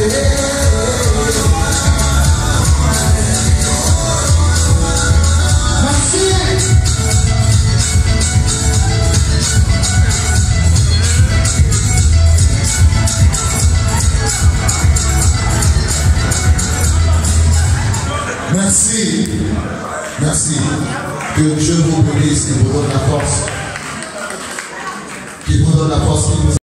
Merci. Merci. Que Dieu vous bénisse et vous donne la force. Qu'il vous donne la force.